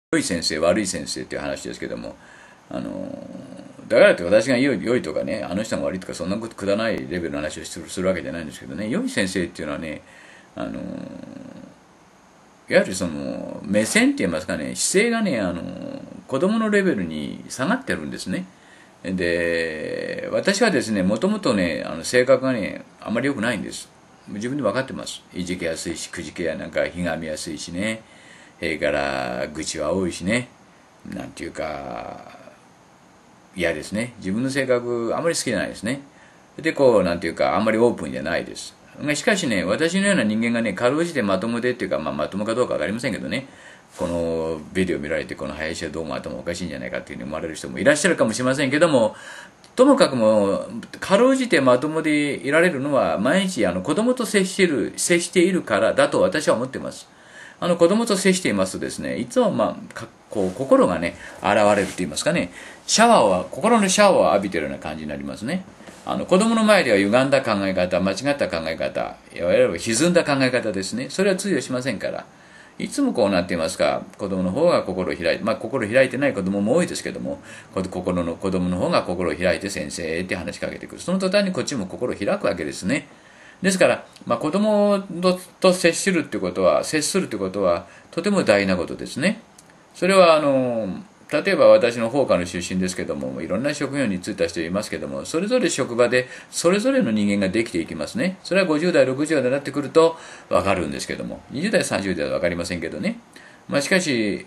良い先生、悪い先生っていう話ですけども、あの、だからって私が良いとかね、あの人が悪いとか、そんなことくだらないレベルの話をするわけじゃないんですけどね、良い先生っていうのはね、あの、いわゆるその、目線って言いますかね、姿勢がね、子供のレベルに下がってるんですね。で、私はですね、もともとね、性格がね、あまり良くないんです。自分で分かってます。いじけやすいし、くじけやなんかひがみやすいしね。それから愚痴は多いしね。なんていうか、嫌ですね。自分の性格あまり好きじゃないですね。で、こう、なんていうか、あんまりオープンじゃないです。しかしね、私のような人間がね、かろうじてまともでっていうか、まともかどうかわかりませんけどね、このビデオ見られて、この林はどうも頭おかしいんじゃないかっていうふうに思われる人もいらっしゃるかもしれませんけども、ともかくもう、かろうじてまともでいられるのは、毎日子供と接しているからだと私は思っています。子供と接していますとですね、いつもこう心がね、現れると言いますかね、心のシャワーを浴びているような感じになりますね。子供の前では歪んだ考え方、間違った考え方、いわゆる歪んだ考え方ですね。それは通用しませんから。いつもこうなっていますか、子供の方が心を開いて、心を開いてない子供も多いですけども、子供の方が心を開いて先生って話しかけてくる。その途端にこっちも心を開くわけですね。ですから、子供と接するってことは、とても大事なことですね。それは、例えば私の法科の出身ですけども、いろんな職業に就いた人いますけども、それぞれ職場で、それぞれの人間ができていきますね。それは50代、60代になってくるとわかるんですけども、20代、30代はわかりませんけどね。しかし、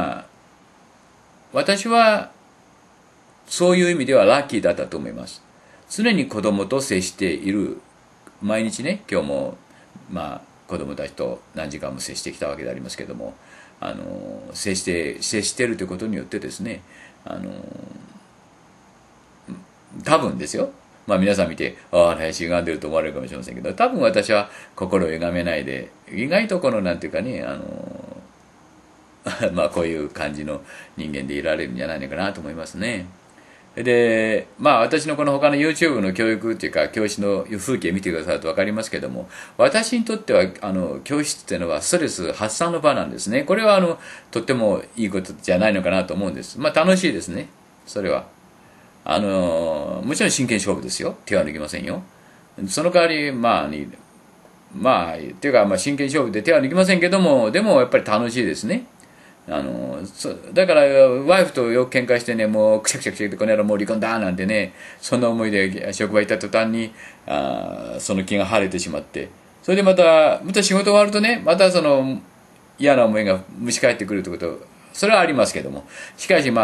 私は、そういう意味ではラッキーだったと思います。常に子供と接している、毎日ね、今日も、子供たちと何時間も接してきたわけでありますけども、接しているということによってですね、多分ですよ。皆さん見て、ああ、林歪んでると思われるかもしれませんけど、多分私は心を歪めないで、意外とこの、なんていうかね、こういう感じの人間でいられるんじゃないのかなと思いますね。で、私のこの他の YouTube の教育っていうか、教師の風景見てくださると分かりますけども、私にとっては、教室っていうのはストレス発散の場なんですね。これは、とってもいいことじゃないのかなと思うんです。楽しいですね。それは。もちろん真剣勝負ですよ。手は抜きませんよ。その代わり、っていうか、真剣勝負で手は抜きませんけども、でもやっぱり楽しいですね。だからワイフとよく喧嘩してね、もうくしゃくしゃくしゃってこの野郎もう離婚だなんてね、そんな思いで職場行った途端にその気が晴れてしまって、それでまた仕事終わるとね、またその嫌な思いが蒸し返ってくるということ、それはありますけども、しかし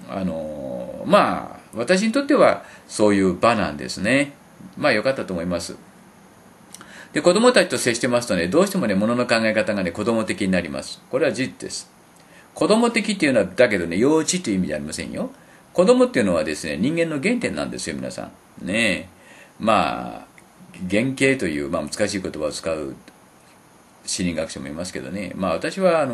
私にとってはそういう場なんですね。良かったと思います。で、子供たちと接してますとね、どうしてもね、物の考え方がね、子供的になります。これは事実です。子供的っていうのは、だけどね、幼稚という意味じゃありませんよ。子供っていうのはですね、人間の原点なんですよ、皆さん。ねえ。原型という、難しい言葉を使う心理学者もいますけどね。私は、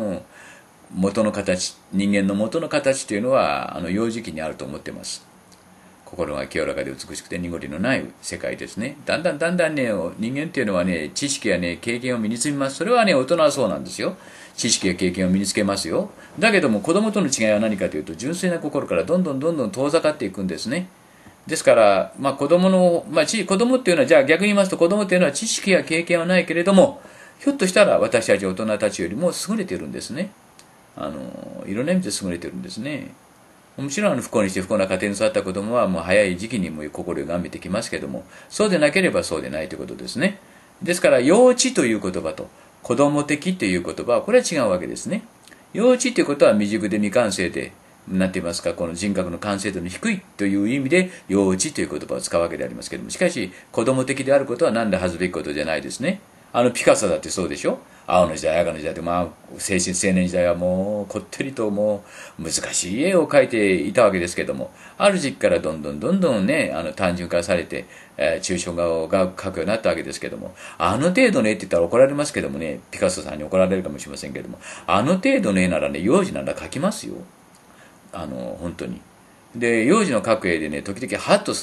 人間の元の形というのは、幼児期にあると思っています。心が清らかで美しくて濁りのない世界ですね。だんだんね、人間っていうのはね、知識やね、経験を身につみます。それはね、大人はそうなんですよ。知識や経験を身につけますよ。だけども子供との違いは何かというと、純粋な心からどんどん遠ざかっていくんですね。ですから、子供の、子供っていうのは、じゃあ逆に言いますと、子供っていうのは知識や経験はないけれども、ひょっとしたら私たち大人たちよりも優れているんですね。いろんな意味で優れているんですね。もちろん不幸にして不幸な家庭に育った子供はもう早い時期にも心を歪めてきますけども、そうでなければそうでないということですね。ですから、幼稚という言葉と子供的という言葉はこれは違うわけですね。幼稚ということは未熟で未完成で、なんて言いますか、この人格の完成度の低いという意味で幼稚という言葉を使うわけでありますけれども、しかし子供的であることは何で恥ずべきことじゃないですね。ピカソだってそうでしょ。青の時代、赤の時代で、青年時代はもう、こってりともう、難しい絵を描いていたわけですけども、ある時期からどんどんね、単純化されて、抽象画を描くようになったわけですけども、あの程度の絵って言ったら怒られますけどもね、ピカソさんに怒られるかもしれませんけども、あの程度の絵ならね、幼児なら描きますよ。本当に。で、幼児の描く絵でね、時々ハッとする、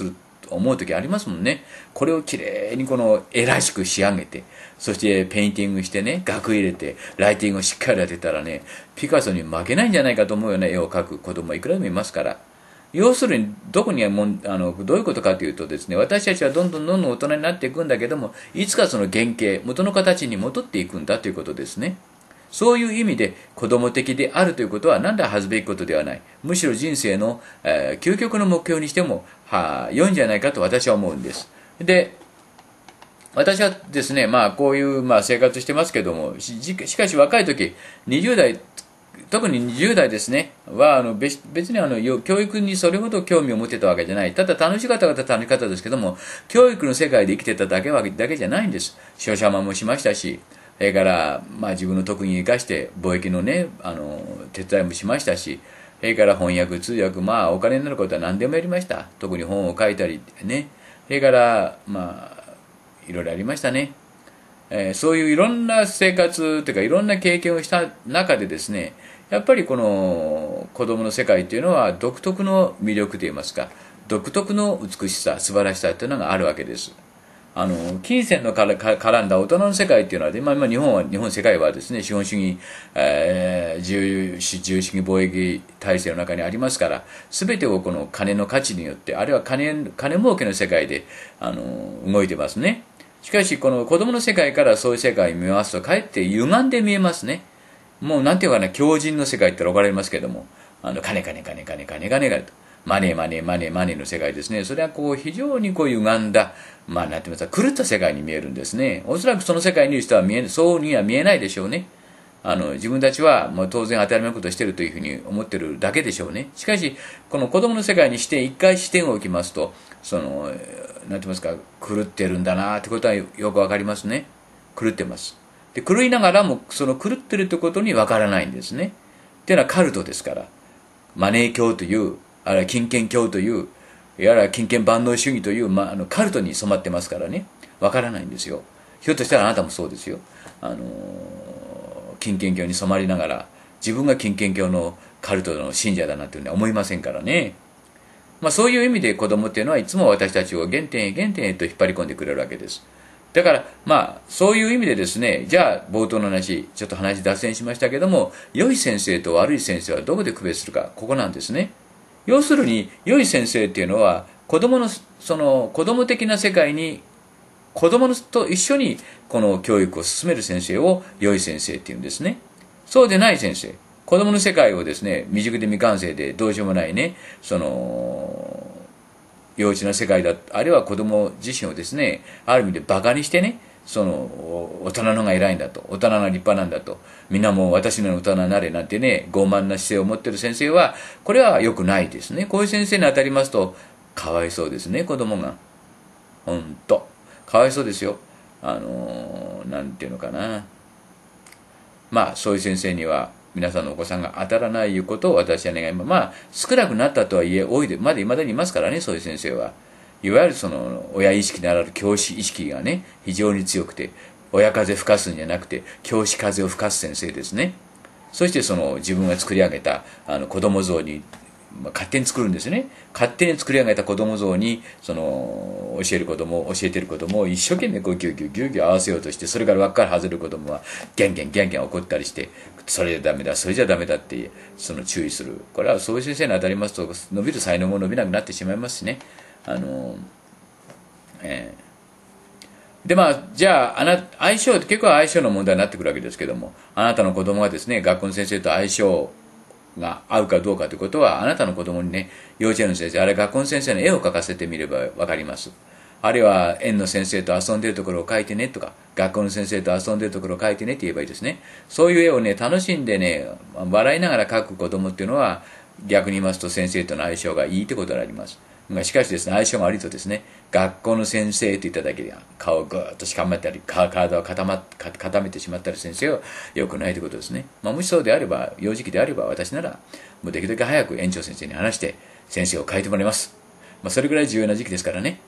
思う時ありますもんね。これをきれいに絵らしく仕上げて、そしてペインティングしてね、額入れて、ライティングをしっかり当てたらね、ピカソに負けないんじゃないかと思うような絵を描く子供はいくらでもいますから。要するに、どこにどういうことかというとですね、私たちはどんどん大人になっていくんだけども、いつかその原型、元の形に戻っていくんだということですね。そういう意味で子供的であるということは何ら恥ずべきことではない。むしろ人生の、究極の目標にしても良いんじゃないかと私は思うんです。で、私はですね、こういう、生活してますけども、しかし若い時、20代、特に20代ですね、は、別に教育にそれほど興味を持ってたわけじゃない。ただ楽しかった方は楽しかったですけども、教育の世界で生きてただけじゃないんです。商社マンもしましたし、それから、自分の特技を生かして貿易のね、手伝いもしましたし、それから翻訳、通訳、お金になることは何でもやりました。特に本を書いたりね。それから、いろいろありましたね。そういういろんな生活というかいろんな経験をした中でですね、やっぱりこの子供の世界というのは独特の魅力といいますか、独特の美しさ、素晴らしさというのがあるわけです。金銭の絡んだ大人の世界っていうのは、今世界はですね、資本主義、自由主義貿易体制の中にありますから、すべてをこの金の価値によって、あるいは金儲けの世界で、動いてますね。しかし、この子供の世界からそういう世界を見ますと、かえって歪んで見えますね。もうなんていうかな、強靭の世界って分かりますけども、金と。マネーの世界ですね。それは非常に歪んだ、なんて言いますか、狂った世界に見えるんですね。おそらくその世界にいる人はそうには見えないでしょうね。自分たちはもう当然当たり前のことをしているというふうに思っているだけでしょうね。しかし、この子供の世界にして一回視点を置きますと、なんて言いますか、狂ってるんだなってことはよくわかりますね。狂ってます。で、狂いながらも、その狂ってるってことにわからないんですね。っていうのはカルトですから。マネー教という、あるいは金権教という、いわゆる金権万能主義という、カルトに染まってますからね。わからないんですよ。ひょっとしたらあなたもそうですよ。金権教に染まりながら、自分が金権教のカルトの信者だなというのは思いませんからね。そういう意味で子供っていうのはいつも私たちを原点へと引っ張り込んでくれるわけです。だから、そういう意味でですね、じゃあ冒頭の話、ちょっと話脱線しましたけども、良い先生と悪い先生はどこで区別するか、ここなんですね。要するに、良い先生っていうのは、子供的な世界に、子供と一緒にこの教育を進める先生を良い先生っていうんですね。そうでない先生、子供の世界をですね、未熟で未完成でどうしようもないね、幼稚な世界だ、あるいは子供自身をですね、ある意味でバカにしてね、大人の方が偉いんだと、大人が立派なんだと、みんなもう私のような大人になれなんてね、傲慢な姿勢を持っている先生は、これは良くないですね。こういう先生に当たりますと、かわいそうですね、子供が。ほんと。かわいそうですよ。なんていうのかな。そういう先生には、皆さんのお子さんが当たらないいうことを私は願います。少なくなったとはいえ、多いで、まだ未だにいますからね、そういう先生は。いわゆる親意識ならぬ教師意識がね、非常に強くて、親風吹かすんじゃなくて、教師風を吹かす先生ですね。そして自分が作り上げた子供像に、勝手に作るんですね。勝手に作り上げた子供像に、教えてる子供を一生懸命ギュギュ合わせようとして、それから輪っから外れる子供は、ギャンギャン怒ったりして、それじゃダメだ、それじゃダメだって、注意する。これはそういう先生に当たりますと、伸びる才能も伸びなくなってしまいますしね。でじゃあ相性って結構相性の問題になってくるわけですけども、あなたの子供がですね、学校の先生と相性が合うかどうかということは、あなたの子供にね、幼稚園の先生、あれ学校の先生の絵を描かせてみればわかります。あるいは園の先生と遊んでるところを描いてねとか、学校の先生と遊んでるところを描いてねって言えばいいですね。そういう絵をね、楽しんでね、笑いながら描く子供っていうのは、逆に言いますと先生との相性がいいってことになります。しかしですね、相性が悪いとですね、学校の先生と言っただけで顔をぐーっとしかめたり、体を固めてしまったり先生は良くないということですね。もしそうであれば、幼児期であれば、私なら、もうできるだけ早く園長先生に話して、先生を変えてもらいます。それぐらい重要な時期ですからね。